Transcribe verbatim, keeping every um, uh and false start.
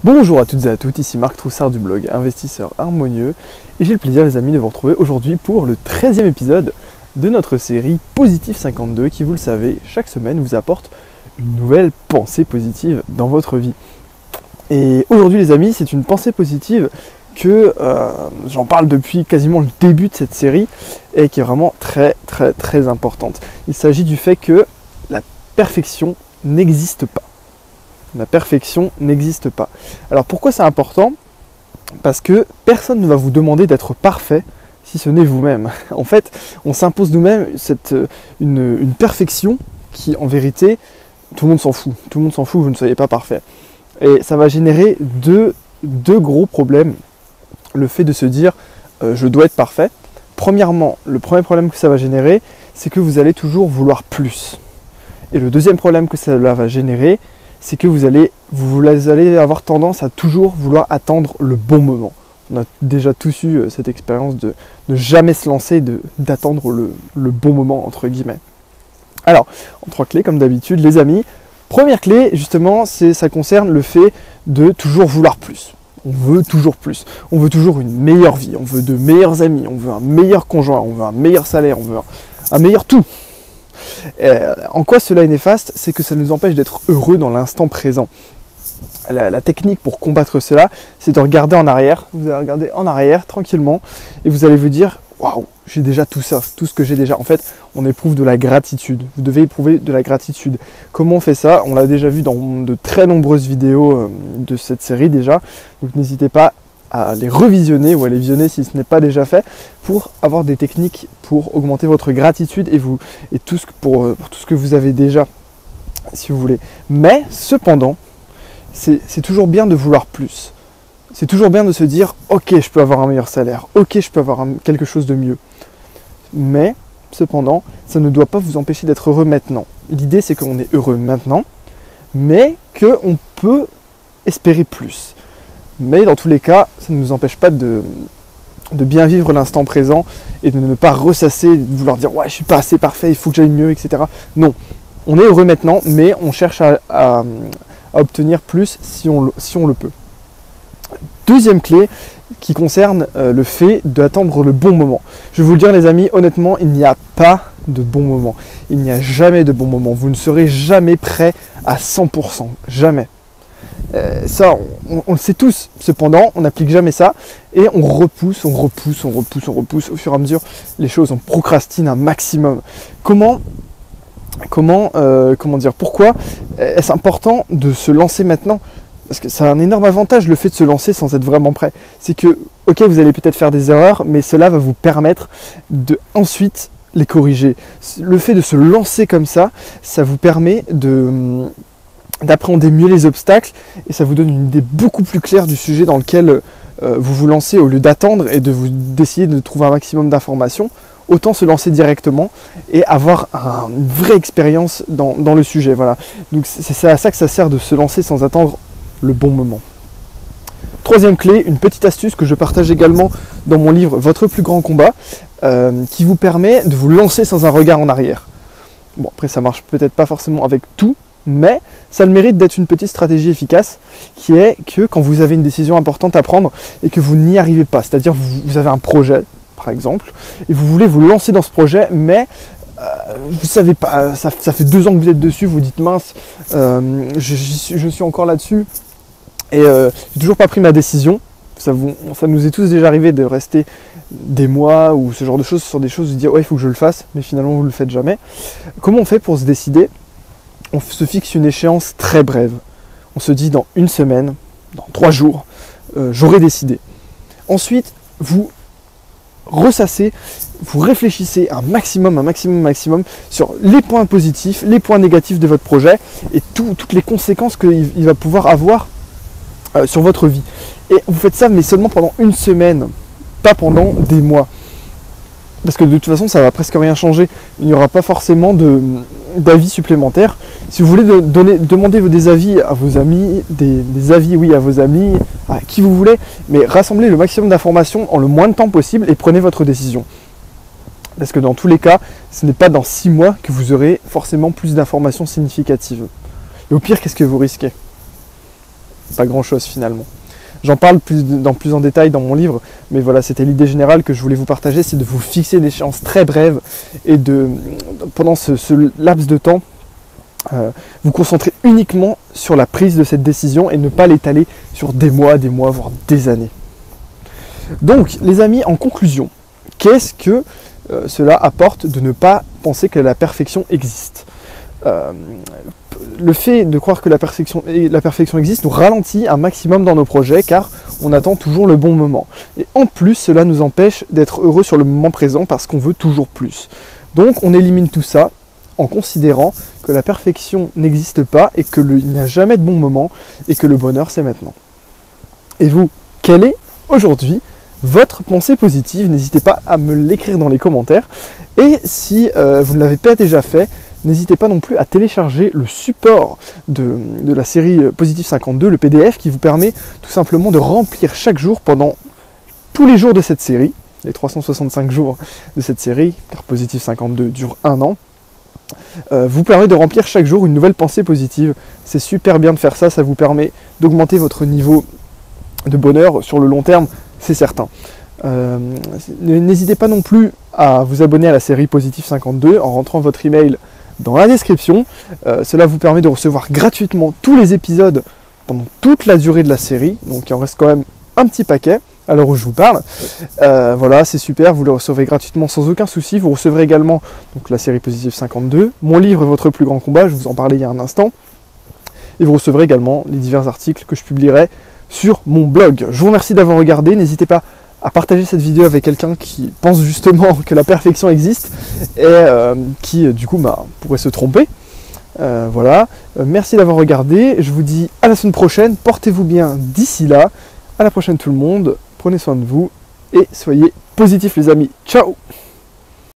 Bonjour à toutes et à tous, ici Marc Troussard du blog Investisseur Harmonieux et j'ai le plaisir les amis de vous retrouver aujourd'hui pour le treizième épisode de notre série Positif cinquante-deux qui, vous le savez, chaque semaine vous apporte une nouvelle pensée positive dans votre vie. Et aujourd'hui les amis, c'est une pensée positive que euh, j'en parle depuis quasiment le début de cette série et qui est vraiment très très très importante. Il s'agit du fait que la perfection n'existe pas. La perfection n'existe pas. Alors pourquoi c'est important ? Parce que personne ne va vous demander d'être parfait si ce n'est vous-même. En fait, on s'impose nous-mêmes cette, une, une perfection qui, en vérité, tout le monde s'en fout. Tout le monde s'en fout que vous ne soyez pas parfait. Et ça va générer deux, deux gros problèmes. Le fait de se dire euh, je dois être parfait. Premièrement, le premier problème que ça va générer, c'est que vous allez toujours vouloir plus. Et le deuxième problème que ça va générer, c'est que vous allez, vous allez avoir tendance à toujours vouloir attendre le bon moment. On a déjà tous eu cette expérience de ne jamais se lancer, de, d'attendre le, le bon moment, entre guillemets. Alors, en trois clés, comme d'habitude, les amis. Première clé, justement, c'est, ça concerne le fait de toujours vouloir plus. On veut toujours plus. On veut toujours une meilleure vie, on veut de meilleurs amis, on veut un meilleur conjoint, on veut un meilleur salaire, on veut un, un meilleur tout. Euh, en quoi cela est néfaste ? C'est que ça nous empêche d'être heureux dans l'instant présent. La, la technique pour combattre cela, c'est de regarder en arrière. Vous allez regarder en arrière tranquillement et vous allez vous dire « Waouh, j'ai déjà tout ça, tout ce que j'ai déjà. » En fait, on éprouve de la gratitude. Vous devez éprouver de la gratitude. Comment on fait ça ? On l'a déjà vu dans de très nombreuses vidéos de cette série déjà. Donc n'hésitez pas à les revisionner ou à les visionner si ce n'est pas déjà fait pour avoir des techniques pour augmenter votre gratitude et, vous, et tout, ce, pour, pour tout ce que vous avez déjà, si vous voulez. Mais cependant, c'est, c'est toujours bien de vouloir plus. C'est toujours bien de se dire « Ok, je peux avoir un meilleur salaire. Ok, je peux avoir un, quelque chose de mieux. » Mais cependant, ça ne doit pas vous empêcher d'être heureux maintenant. L'idée, c'est qu'on est heureux maintenant, mais qu'on peut espérer plus. Mais dans tous les cas, ça ne nous empêche pas de, de bien vivre l'instant présent et de ne pas ressasser, de vouloir dire « ouais, je suis pas assez parfait, il faut que j'aille mieux, et cetera » Non, on est heureux maintenant, mais on cherche à, à, à obtenir plus si on, si on le peut. Deuxième clé qui concerne euh, le fait d'attendre le bon moment. Je vais vous le dire les amis, honnêtement, il n'y a pas de bon moment. Il n'y a jamais de bon moment. Vous ne serez jamais prêt à cent pour cent. Jamais. Euh, ça, on, on le sait tous. Cependant, on n'applique jamais ça et on repousse, on repousse, on repousse, on repousse au fur et à mesure les choses. On procrastine un maximum. Comment, comment, euh, comment dire, pourquoi est-ce important de se lancer maintenant ? Parce que ça a un énorme avantage, le fait de se lancer sans être vraiment prêt. C'est que, ok, vous allez peut-être faire des erreurs, mais cela va vous permettre de ensuite les corriger. Le fait de se lancer comme ça, ça vous permet de d'appréhender mieux les obstacles et ça vous donne une idée beaucoup plus claire du sujet dans lequel euh, vous vous lancez au lieu d'attendre et de vous d'essayer de trouver un maximum d'informations. Autant se lancer directement et avoir un, une vraie expérience dans, dans le sujet. Voilà. Donc c'est, c'est à ça que ça sert de se lancer sans attendre le bon moment. Troisième clé, une petite astuce que je partage également dans mon livre Votre plus grand combat, euh, qui vous permet de vous lancer sans un regard en arrière. Bon, après ça marche peut-être pas forcément avec tout, mais ça a le mérite d'être une petite stratégie efficace qui est que quand vous avez une décision importante à prendre et que vous n'y arrivez pas, c'est-à-dire vous, vous avez un projet par exemple et vous voulez vous lancer dans ce projet mais euh, vous savez pas, ça, ça fait deux ans que vous êtes dessus, vous dites mince, euh, je, je, je suis encore là-dessus et euh, j'ai toujours pas pris ma décision. Ça, vous, ça nous est tous déjà arrivé de rester des mois ou ce genre de choses sur des choses, de dire ouais il faut que je le fasse mais finalement vous le faites jamais. Comment on fait pour se décider ? On se fixe une échéance très brève. On se dit dans une semaine, dans trois jours, euh, j'aurai décidé. Ensuite, vous ressassez, vous réfléchissez un maximum, un maximum, un maximum sur les points positifs, les points négatifs de votre projet et tout, toutes les conséquences qu'il il va pouvoir avoir euh, sur votre vie. Et vous faites ça, mais seulement pendant une semaine, pas pendant des mois. Parce que de toute façon, ça ne va presque rien changer. Il n'y aura pas forcément de, d'avis supplémentaires. Si vous voulez de, donner, demander des avis à vos amis, des, des avis oui à vos amis, à qui vous voulez, mais rassemblez le maximum d'informations en le moins de temps possible et prenez votre décision. Parce que dans tous les cas, ce n'est pas dans six mois que vous aurez forcément plus d'informations significatives. Et au pire, qu'est-ce que vous risquez ? pas grand chose finalement. J'en parle plus, dans, plus en détail dans mon livre, mais voilà, c'était l'idée générale que je voulais vous partager, c'est de vous fixer des échéances très brèves et de, pendant ce, ce laps de temps, euh, vous concentrer uniquement sur la prise de cette décision et ne pas l'étaler sur des mois, des mois, voire des années. Donc, les amis, en conclusion, qu'est-ce que euh, cela apporte de ne pas penser que la perfection existe ? Euh, le fait de croire que la perfection, la perfection existe nous ralentit un maximum dans nos projets car on attend toujours le bon moment. Et en plus, cela nous empêche d'être heureux sur le moment présent parce qu'on veut toujours plus. Donc on élimine tout ça en considérant que la perfection n'existe pas et qu'il n'y a jamais de bon moment et que le bonheur c'est maintenant. Et vous, quelle est aujourd'hui votre pensée positive? N'hésitez pas à me l'écrire dans les commentaires. Et si euh, vous ne l'avez pas déjà fait, n'hésitez pas non plus à télécharger le support de, de la série Positif cinquante-deux, le P D F, qui vous permet tout simplement de remplir chaque jour pendant tous les jours de cette série, les trois cent soixante-cinq jours de cette série, car Positif cinquante-deux dure un an, euh, vous permet de remplir chaque jour une nouvelle pensée positive. C'est super bien de faire ça, ça vous permet d'augmenter votre niveau de bonheur sur le long terme, c'est certain. Euh, n'hésitez pas non plus à vous abonner à la série Positif cinquante-deux en rentrant votre email dans la description. Euh, cela vous permet de recevoir gratuitement tous les épisodes pendant toute la durée de la série. Donc il en reste quand même un petit paquet à l'heure où je vous parle. Euh, voilà, c'est super, vous le recevez gratuitement sans aucun souci. Vous recevrez également donc, la série Positif cinquante-deux, mon livre Votre plus grand combat, je vous en parlais il y a un instant. Et vous recevrez également les divers articles que je publierai sur mon blog. Je vous remercie d'avoir regardé. N'hésitez pas à partager cette vidéo avec quelqu'un qui pense justement que la perfection existe et euh, qui du coup bah, pourrait se tromper. Euh, voilà, euh, merci d'avoir regardé, je vous dis à la semaine prochaine, portez-vous bien d'ici là, à la prochaine tout le monde, prenez soin de vous et soyez positifs les amis, ciao.